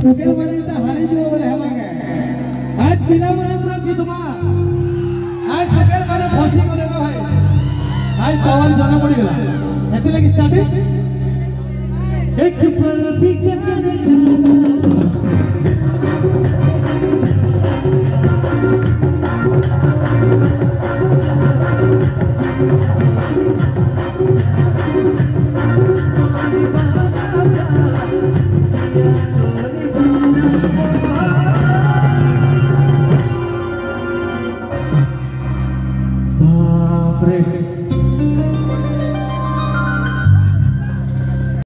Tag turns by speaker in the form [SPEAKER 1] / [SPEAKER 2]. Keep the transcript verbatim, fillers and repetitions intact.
[SPEAKER 1] उकेल वाले तो हारी जो वाले हवा गए आज पिला वाले पूरा जीत हुआ आज उकेल वाले फांसी को देखो भाई आज पवन जाना पड़ेगा ऐसे लगी स्टार्ट एक पल बिचारे बाप रे